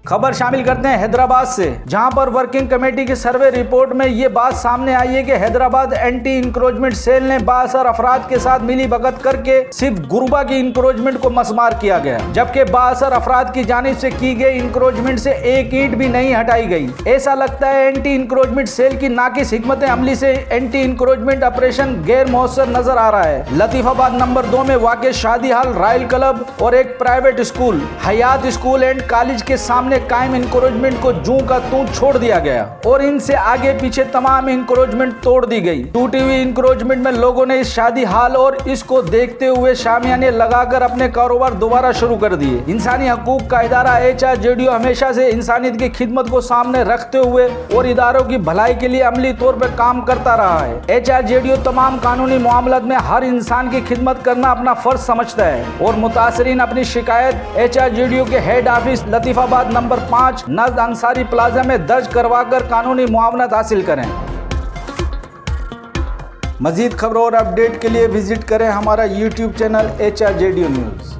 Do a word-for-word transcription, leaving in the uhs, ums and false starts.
खबर शामिल करते हैं हैदराबाद से, जहां पर वर्किंग कमेटी की सर्वे रिपोर्ट में ये बात सामने आई है कि हैदराबाद एंटी इंक्रोचमेंट सेल ने बासर अफराद के साथ मिली भगत करके सिर्फ गुरबा की इंक्रोचमेंट को मसमार किया गया, जबकि बासर अफराद की जानिब से की गई इंक्रोचमेंट से एक ईंट भी नहीं हटाई गई। ऐसा लगता है एंटी इंक्रोचमेंट सेल की नाकिस हिकमत अमली से एंटी इंक्रोचमेंट ऑपरेशन गैर मौसर नजर आ रहा है। लतीफाबाद नंबर दो में वाक़ शादी हाल, रॉयल क्लब और एक private school Hayat school and college के सामने कायम इंक्रोचमेंट को जूं का तूं छोड़ दिया गया और इनसे आगे पीछे तमाम इंक्रोचमेंट तोड़ दी गई। टूटी हुई इंक्रोचमेंट में लोगों ने इस शादी हाल और इसको देखते हुए शामियाने लगाकर अपने कारोबार दोबारा शुरू कर दिए। इंसानी हकूक का इदारा H R J D O हमेशा से इंसानियत की खिदमत को सामने रखते हुए और इदारों की भलाई के लिए अमली तौर पर काम करता रहा है। H R J D O तमाम कानूनी मामलों में हर इंसान की खिदमत करना अपना फर्ज समझता है और मुतासरीन अपनी शिकायत H R J D O के हेड ऑफिस लतीफाबाद नंबर पाँच नज़द अंसारी प्लाजा में दर्ज करवा कर कानूनी मुआवनत हासिल करें। मजीद खबरों और अपडेट के लिए विजिट करें हमारा YouTube channel H R J D O news.